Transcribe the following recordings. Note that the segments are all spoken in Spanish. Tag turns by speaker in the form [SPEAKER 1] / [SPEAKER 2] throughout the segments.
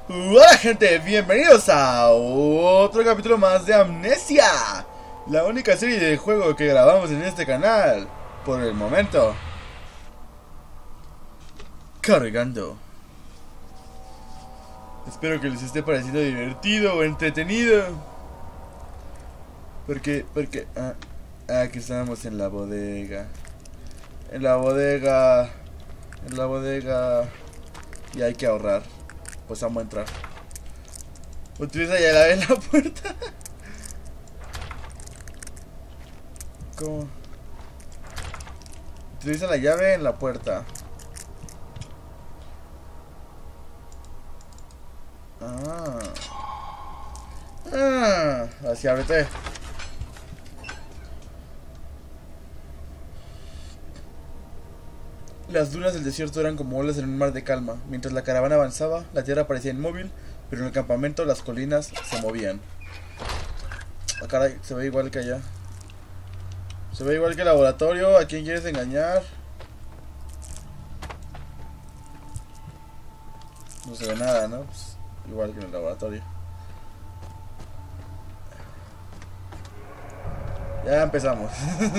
[SPEAKER 1] Hola gente, bienvenidos a otro capítulo más de Amnesia, la única serie de juego que grabamos en este canal, por el momento. Cargando. Espero que les esté pareciendo divertido o entretenido. Aquí estamos en la bodega. En la bodega. En la bodega. Y hay que ahorrar. Pues vamos a entrar. Utiliza ya la en la puerta. ¿Cómo? Utiliza la llave en la puerta. Así ábrete. Las dunas del desierto eran como olas en un mar de calma. Mientras la caravana avanzaba, la tierra parecía inmóvil, pero en el campamento las colinas se movían. Ah, caray, se ve igual que allá. Se ve igual que el laboratorio. ¿A quién quieres engañar? No se ve nada, ¿no? Pues, igual que en el laboratorio. Ya empezamos.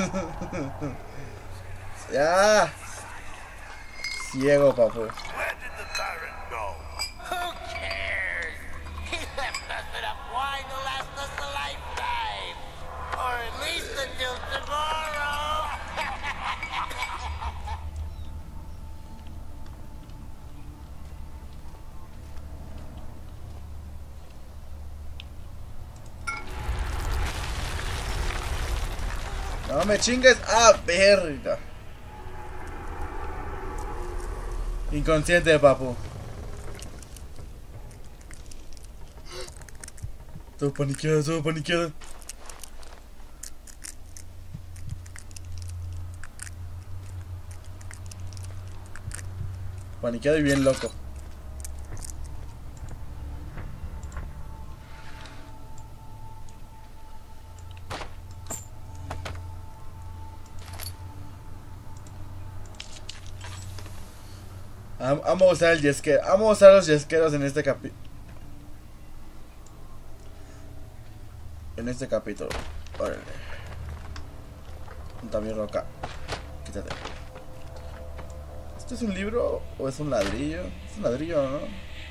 [SPEAKER 1] Ya. Ciego, papu.
[SPEAKER 2] Where did the Baron go?
[SPEAKER 3] Who cares? He left us enough wine to last us a lifetime. Or at least until tomorrow.
[SPEAKER 1] No me chingues. Ah, verga. Inconsciente, papu. Todo paniqueado, todo paniqueado. Paniqueado y bien loco. Vamos a usar el yesquero. Vamos a usar los yesqueros en este capítulo. Órale. También roca. Quítate. ¿Esto es un libro o es un ladrillo? Es un ladrillo, ¿no?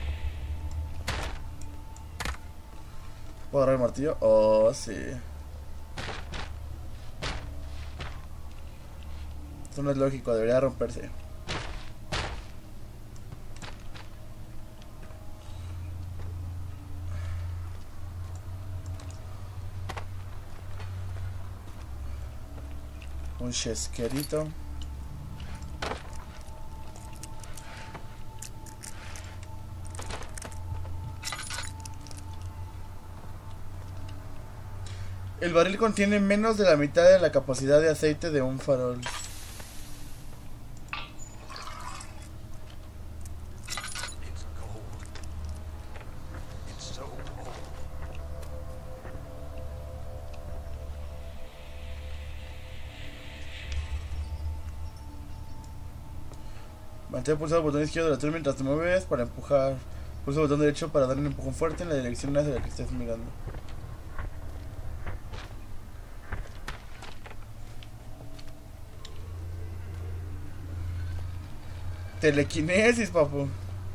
[SPEAKER 1] ¿Puedo agarrar el martillo? Oh, sí. Esto no es lógico, debería romperse. Un chesquerito. El barril contiene menos de la mitad de la capacidad de aceite de un farol.
[SPEAKER 2] It's cold. It's so cold.
[SPEAKER 1] Mantén pulsado el botón izquierdo de la tele mientras te mueves para empujar. Pulsa el botón derecho para darle un empujón fuerte en la dirección hacia la que estés mirando. Telequinesis, papu.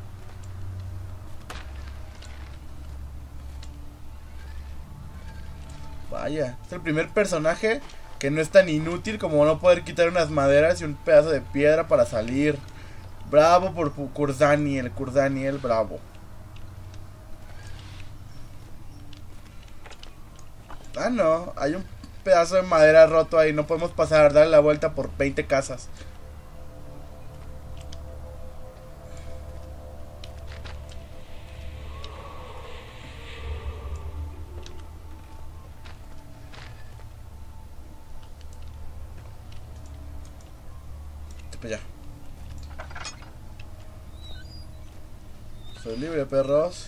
[SPEAKER 1] Vaya, es el primer personaje que no es tan inútil como no poder quitar unas maderas y un pedazo de piedra para salir. Bravo por Kurdaniel, bravo. Ah, no, hay un pedazo de madera roto ahí, no podemos pasar, darle la vuelta por 20 casas. Pues ya. Soy libre, perros.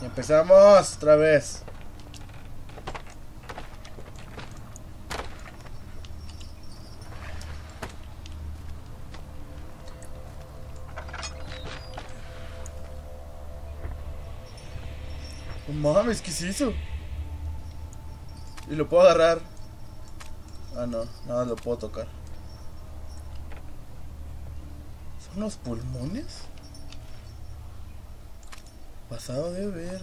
[SPEAKER 1] Empezamos otra vez. No mames, ¿qué es eso? Y lo puedo agarrar. Ah, no, nada lo puedo tocar. ¿Son los pulmones? Pasado de verga.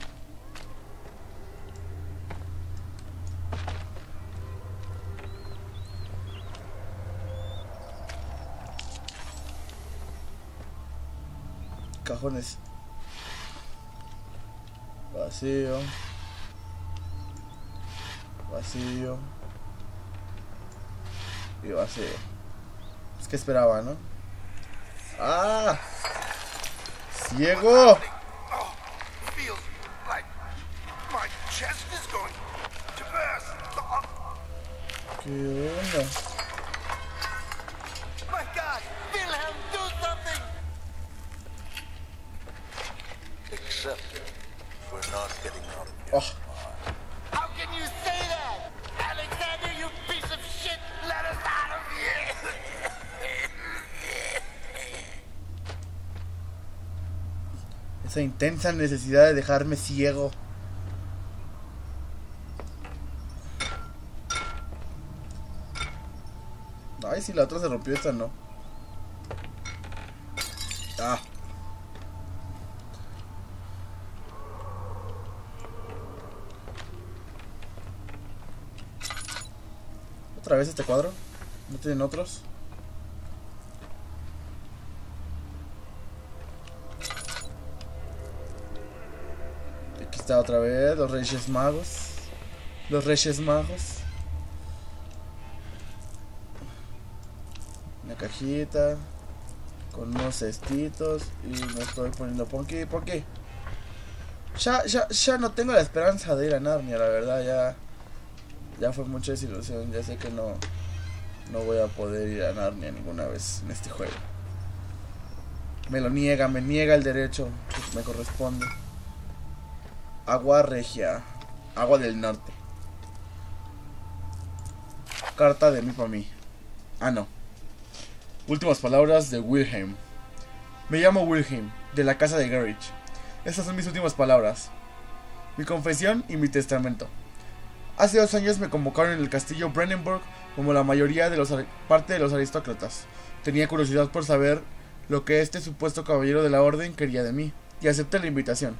[SPEAKER 1] Cajones. Vacío. Vacío. Y vacío. Es que esperaba, ¿no? ¡Ah! ¡Ciego!
[SPEAKER 2] Oh, feels like my chest is going to burst.
[SPEAKER 1] ¿Qué onda?
[SPEAKER 3] My God! Wilhelm, do something!
[SPEAKER 2] Except we're not getting out of here.
[SPEAKER 1] Oh,
[SPEAKER 3] How can you say that? Alexander, you piece of shit! Let us out of here!
[SPEAKER 1] esa intensa necesidad de dejarme ciego. Ay, si la otra se rompió, esta no. Ah. ¿Otra vez este cuadro? ¿No tienen otros? Aquí está otra vez, los Reyes Magos. Los Reyes Magos. Una cajita con unos cestitos y me estoy poniendo Ponky. Ya no tengo la esperanza de ir a Narnia, la verdad, ya fue mucha desilusión. Ya sé que no voy a poder ir a Narnia ninguna vez en este juego. Me niega el derecho que me corresponde. Agua regia, agua del norte. Carta de mí para mí. Ah, no. Últimas palabras de Wilhelm. Me llamo Wilhelm, de la casa de Garrich. Estas son mis últimas palabras. Mi confesión y mi testamento. Hace 2 años me convocaron en el castillo Brennenburg como la mayoría de parte de los aristócratas. Tenía curiosidad por saber lo que este supuesto caballero de la orden quería de mí, y acepté la invitación.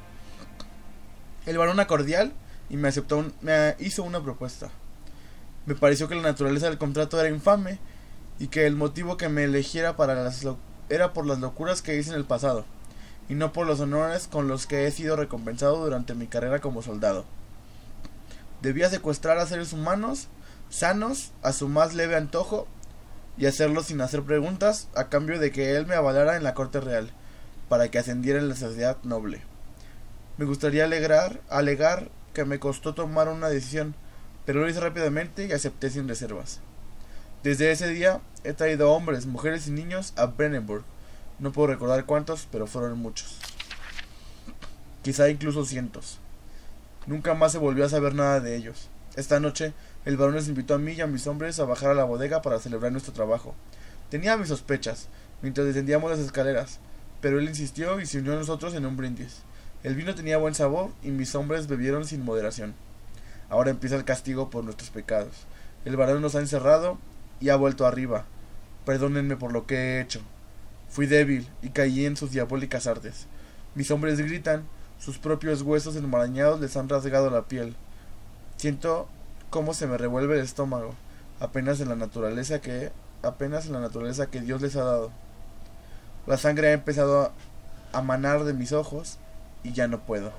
[SPEAKER 1] El varón era cordial y me hizo una propuesta. Me pareció que la naturaleza del contrato era infame y que el motivo que me eligiera era por las locuras que hice en el pasado, y no por los honores con los que he sido recompensado durante mi carrera como soldado. Debía secuestrar a seres humanos sanos a su más leve antojo y hacerlo sin hacer preguntas, a cambio de que él me avalara en la corte real, para que ascendiera en la sociedad noble. Me gustaría alegar que me costó tomar una decisión, pero lo hice rápidamente y acepté sin reservas. Desde ese día he traído hombres, mujeres y niños a Brennenburg. No puedo recordar cuántos, pero fueron muchos. Quizá incluso cientos. Nunca más se volvió a saber nada de ellos. Esta noche, el varón nos invitó a mí y a mis hombres a bajar a la bodega para celebrar nuestro trabajo. Tenía mis sospechas mientras descendíamos las escaleras, pero él insistió y se unió a nosotros en un brindis. El vino tenía buen sabor y mis hombres bebieron sin moderación. Ahora empieza el castigo por nuestros pecados. El varón nos ha encerrado y ha vuelto arriba. Perdónenme por lo que he hecho. Fui débil y caí en sus diabólicas artes. Mis hombres gritan, sus propios huesos enmarañados les han rasgado la piel. Siento cómo se me revuelve el estómago, apenas en la naturaleza que Dios les ha dado. La sangre ha empezado a manar de mis ojos y ya no puedo.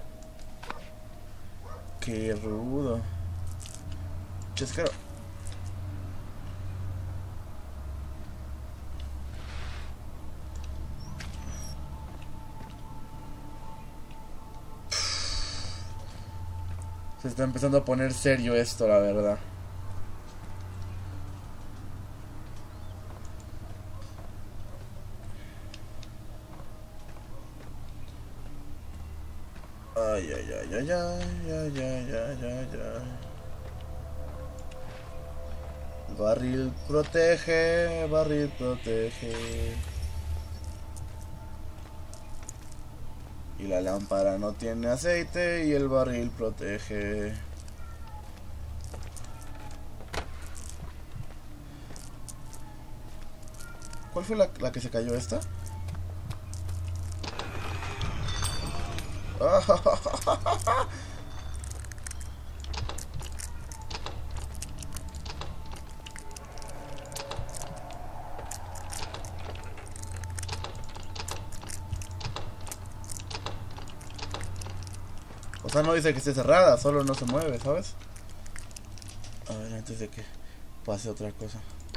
[SPEAKER 1] Qué rudo. Chesquero. Se está empezando a poner serio esto, la verdad. Ay, ay, ay, ay, ay, ay, ay, ay, ay, ay. Barril protege, barril protege. Y la lámpara no tiene aceite y el barril protege. ¿Cuál fue la que se cayó esta? O sea, no dice que esté cerrada, solo no se mueve, ¿sabes? A ver, antes de que pase otra cosa.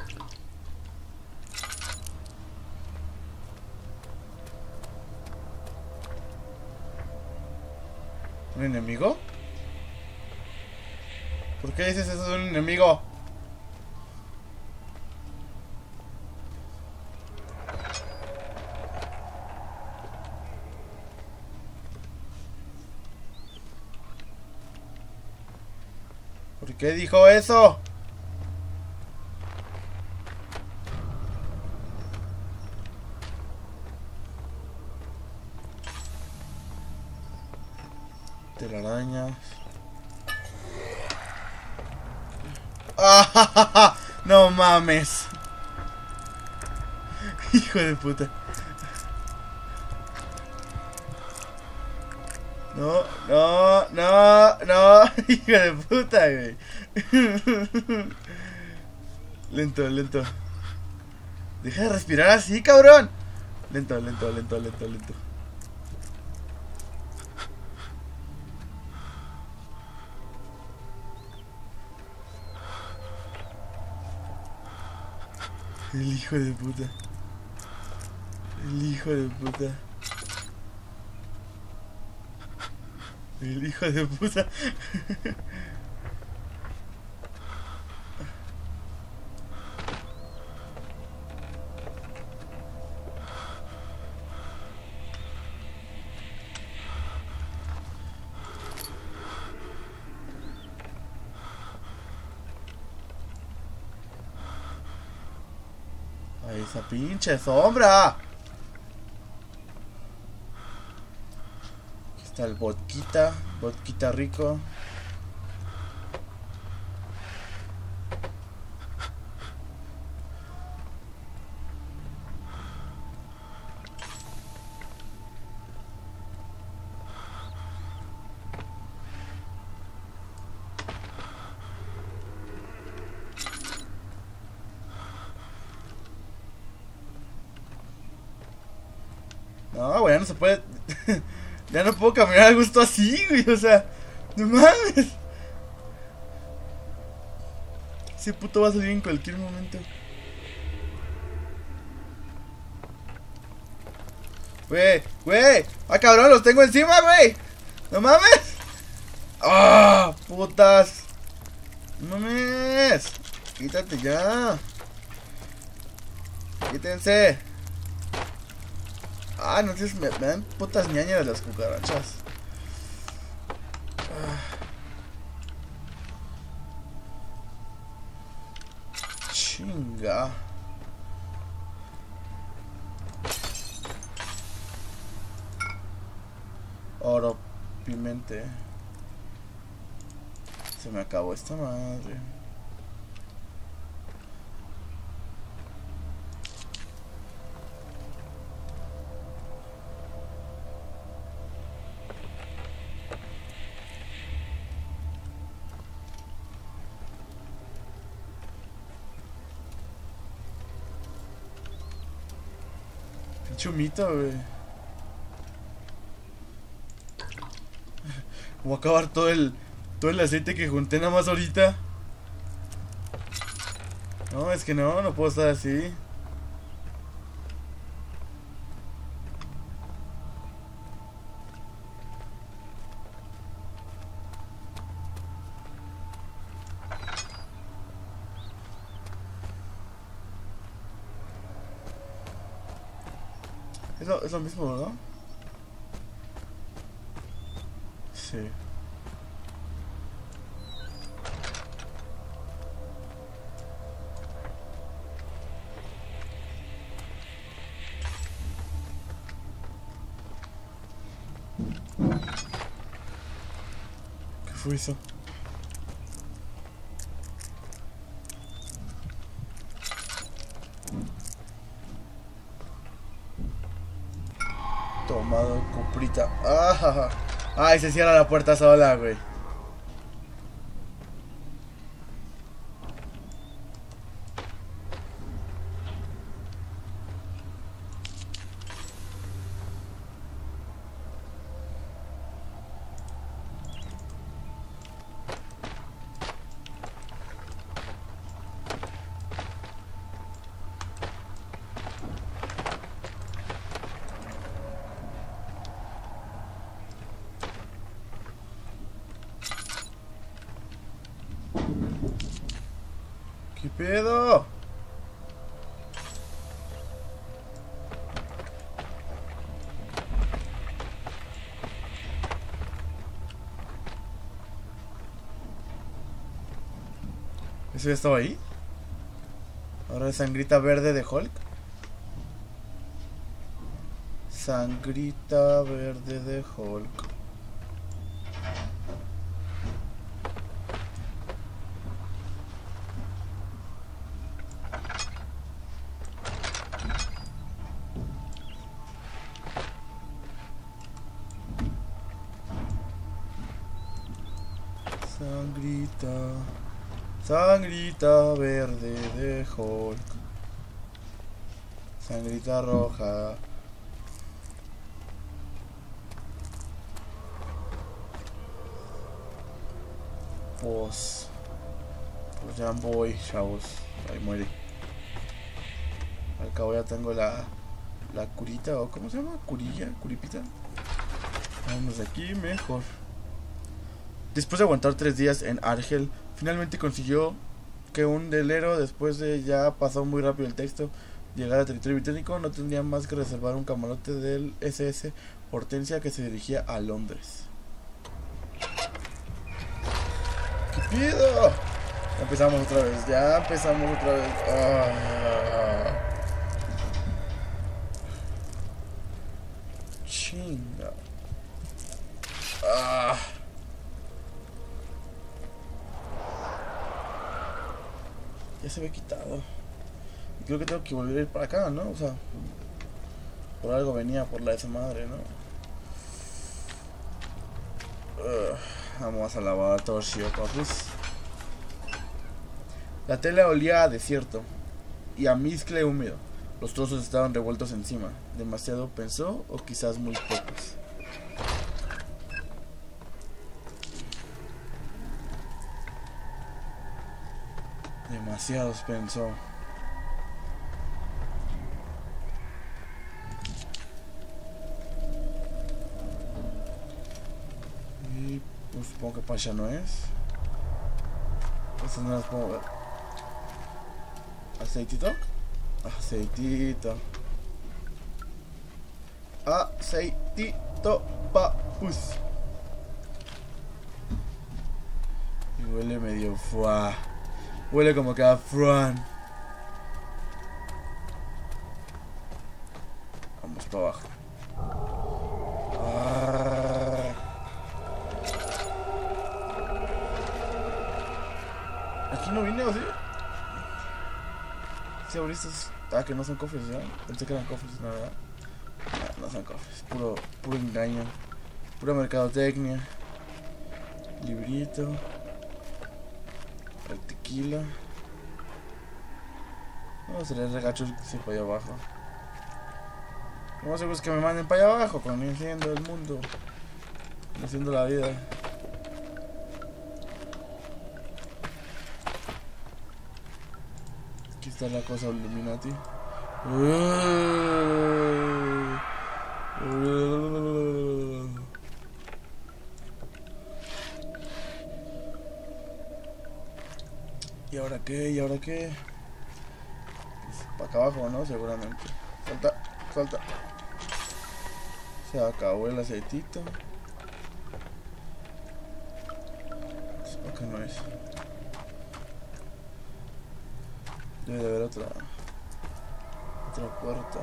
[SPEAKER 1] ¿Un enemigo? ¿Por qué dices eso de un enemigo? ¿Por qué dijo eso? Telarañas. ¡Ah! No mames. Hijo de puta. No, no, no, no. Hijo de puta, güey. Lento, lento. Deja de respirar así, cabrón. Lento, lento, lento, lento, lento. El hijo de puta. El hijo de puta. El hijo de puta. Ay, esa pinche sombra. Aquí está el vodquita. Vodquita rico. No, güey, ya no se puede. Ya no puedo caminar a gusto así, güey. O sea, no mames. Ese puto va a salir en cualquier momento. Güey, güey. Ah, cabrón, los tengo encima, güey. No mames. Ah, putas. No mames. Quítate ya. Quítense. Ah, no sé, me dan putas ñañas las cucarachas. Chinga. Oro, pimente. Se me acabó esta madre. Chumito, güey. Voy a acabar todo el aceite que junté nada más ahorita. No, es que no puedo estar así. Es lo mismo, ¿no? Sí. ¿Qué fue eso? Tomado cuprita. ¡Ah! ¡Ay! Se cierra la puerta sola, güey. ¿Qué pedo? ¿Eso ya estaba ahí? Ahora es sangrita verde de Hulk. Sangrita verde de Hulk. Sangrita. Sangrita verde de Hulk. Sangrita roja. Pues ya voy, chavos. Ahí muere. Al cabo ya tengo la curita, o ¿cómo se llama? Curilla, curipita. Vamos de aquí mejor. Después de aguantar 3 días en Argel, finalmente consiguió que un velero, después de ya pasó muy rápido el texto, llegar a territorio británico. No tendría más que reservar un camarote del SS Hortensia que se dirigía a Londres. ¿Qué pido? Ya empezamos otra vez, ya empezamos otra vez. Chinga. Ya se había quitado. Y creo que tengo que volver a ir para acá, ¿no? O sea, por algo venía por la de esa madre, ¿no? Vamos al laboratorio, papus. La tela olía a desierto y a mezcle húmedo. Los trozos estaban revueltos encima. Demasiado, pensó, o quizás muy pocos. Demasiados, pensó. Y pues supongo que para allá no es. Estas no las puedo ver. ¿Aceitito? Aceitito. Aceitito, papus. Y huele medio fuá. Huele como que a Fran. Vamos para abajo. Aquí no vine, ¿o sí? Sí, abriste. Que no son cofres, ¿ya? Pensé que eran cofres, la verdad. No son cofres. Puro engaño. Pura mercadotecnia. Librito. El tequila. No, se les regacho si para allá abajo. No sé, pues que me manden para allá abajo, conociendo el mundo, conociendo la vida. Aquí está la cosa Illuminati. ¿Y ahora qué? ¿Y ahora qué? Pues para acá abajo, ¿no? Seguramente. Salta, salta. Se acabó el aceitito. Acá no es. Debe de haber otra puerta.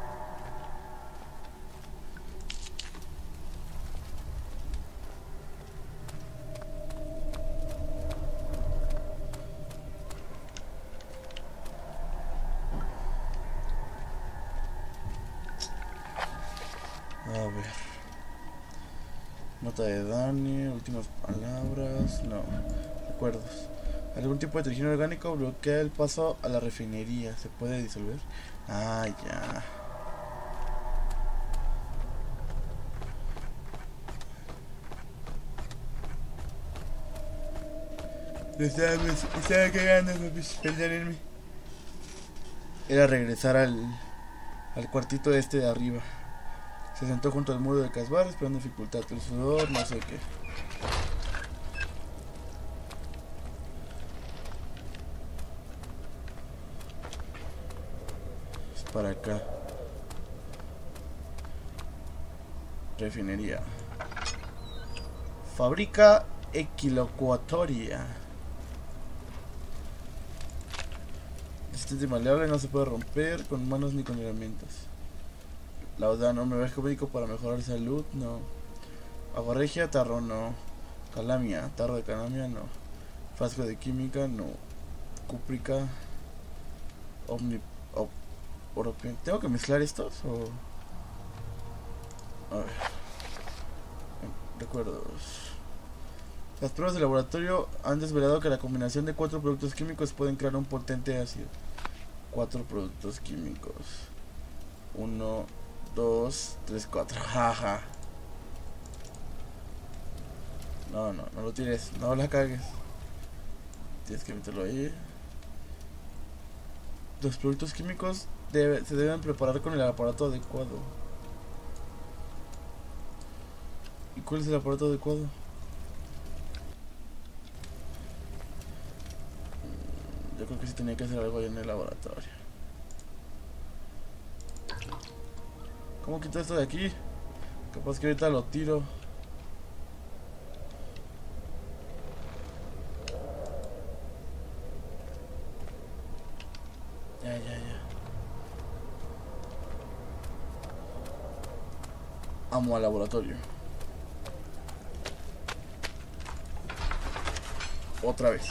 [SPEAKER 1] A ver. Nota de Dani, últimas palabras. No. Recuerdos. Algún tipo de detergente orgánico bloquea el paso a la refinería. ¿Se puede disolver? Ah, ya. Estaba cagando, papis. Perdónenme. Era regresar al cuartito este de arriba. Se sentó junto al muro de Casbar esperando dificultad. El sudor, no sé qué. Es para acá. Refinería. Fábrica equilocuatoria. Resistente y maleable, no se puede romper con manos ni con herramientas. Laudano, brebaje médico para mejorar salud, no. Agua regia, tarro, no. Calamia, tarro de calamia, no. Frasco de química, no. Cúprica. Oropión. ¿Tengo que mezclar estos o...? A ver. Recuerdos. Las pruebas de laboratorio han desvelado que la combinación de 4 productos químicos pueden crear un potente ácido. 4 productos químicos. 1, 2, 3, 4. Jaja. No lo tires. No la cagues. Tienes que meterlo ahí. Los productos químicos se deben preparar con el aparato adecuado. ¿Y cuál es el aparato adecuado? Yo creo que sí tenía que hacer algo ahí en el laboratorio. ¿Cómo quito esto de aquí? Capaz que ahorita lo tiro. Ya. Amo al laboratorio. Otra vez.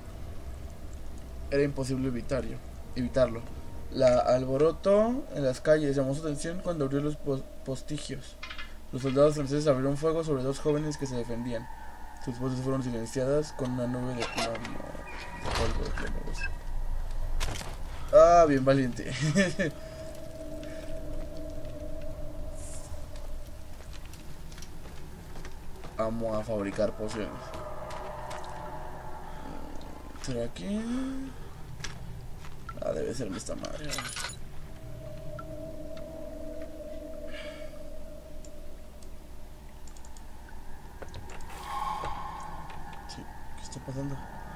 [SPEAKER 1] Era imposible evitarlo. La alboroto en las calles llamó su atención cuando abrió los postigios. Los soldados franceses abrieron fuego sobre 2 jóvenes que se defendían. Sus voces fueron silenciadas con una nube de plomo. De polvo de plomo. Ah, bien valiente. Amo a fabricar pociones. ¿Será aquí? Ah, debe ser esta madre. Sí, ¿qué está pasando?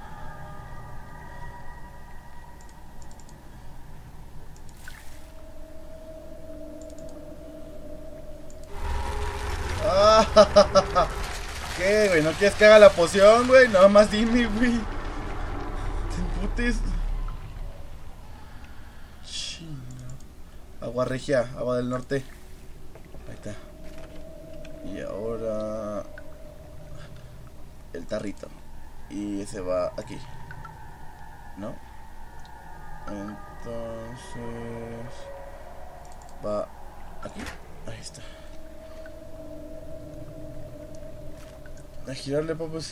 [SPEAKER 1] Ah, ¿qué, güey? ¿No quieres que haga la poción, güey? Nada más dime, güey. Te emputes. Agua regia, agua del norte. Ahí está. Y ahora el tarrito. Y ese va aquí, ¿no? Entonces va aquí. Ahí está. A girarle, papus.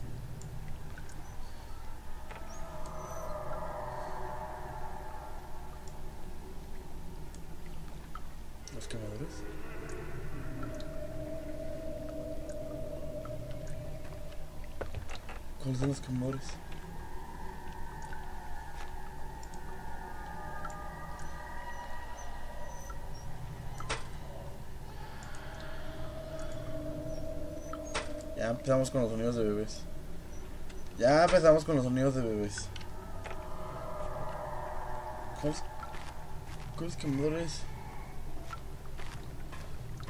[SPEAKER 1] Los quemadores. ¿Cuáles son los quemadores? Ya empezamos con los sonidos de bebés. ¿Cuáles quemadores?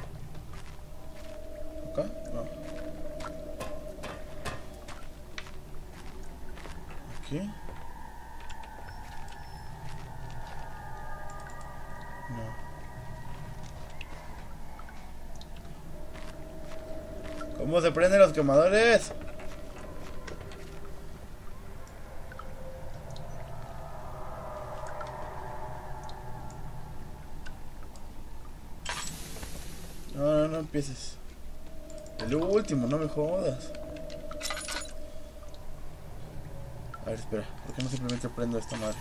[SPEAKER 1] ¿Acá? No. ¿Qué? No. ¿Cómo se prenden los quemadores? No empieces. El último, no me jodas. A ver, espera. ¿Por qué no simplemente prendo esta madre?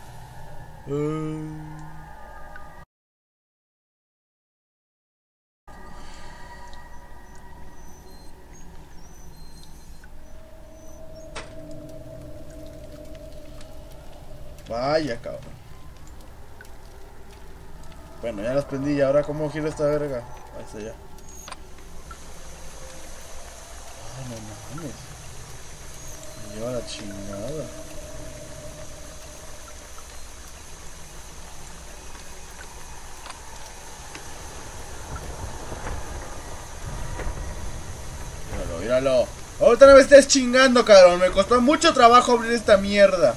[SPEAKER 1] Vaya, cabrón. Bueno, ya las prendí. ¿Y ahora cómo giro esta verga? Ahí está ya. Ay, no mames. Me lleva la chingada. Míralo, míralo. Ahorita no me estés chingando, cabrón. Me costó mucho trabajo abrir esta mierda.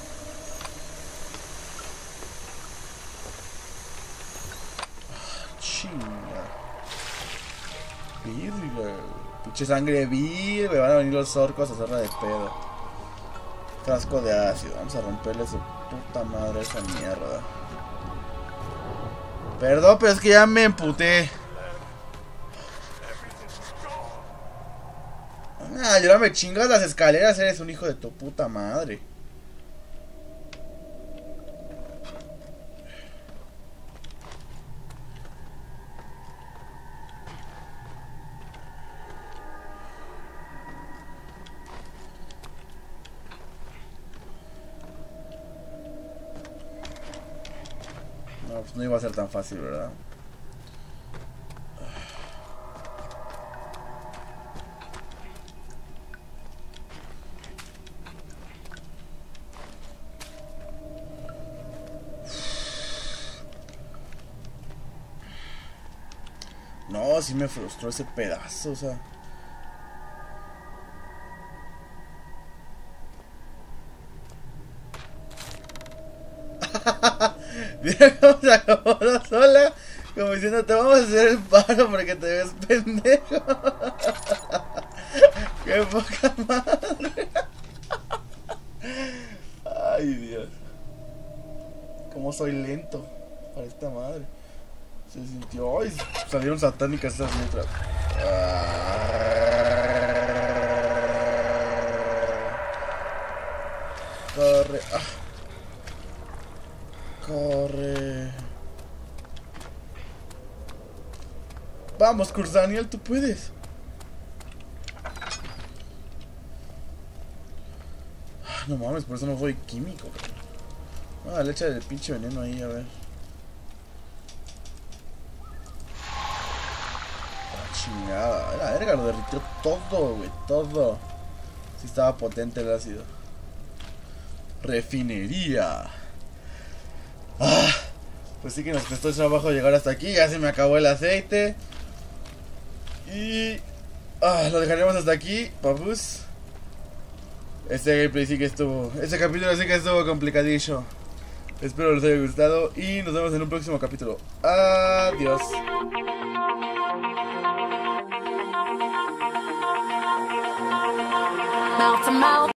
[SPEAKER 1] Chinga. Virga. Pinche sangre vil. Me van a venir los orcos a hacerla de pedo. Frasco de ácido. Vamos a romperle su puta madre a esa mierda. Perdón, pero es que ya me emputé. Ah, y ahora me chingas las escaleras. Eres un hijo de tu puta madre. No, pues no iba a ser tan fácil, ¿verdad? No, sí me frustró ese pedazo, o sea. Mira cómo se acomodó sola, como diciendo, te vamos a hacer el paro porque te ves pendejo. Qué poca madre. Ay, Dios. Cómo soy lento para esta madre. Se sintió. Ay, salieron satánicas estas letras. Corre. Corre. Vamos, Cursaniel, tú puedes. No mames, por eso no soy químico, cabrón. Le echa el pinche veneno ahí, a ver. Chingada, la verga, lo derritió todo, güey, todo. Sí estaba potente el ácido. Refinería. Pues sí que nos costó trabajo llegar hasta aquí. Ya se me acabó el aceite. Y lo dejaremos hasta aquí, papus. Este gameplay sí que estuvo, este capítulo sí que estuvo complicadillo. Espero les haya gustado y nos vemos en un próximo capítulo. Adiós. Mouth to mouth.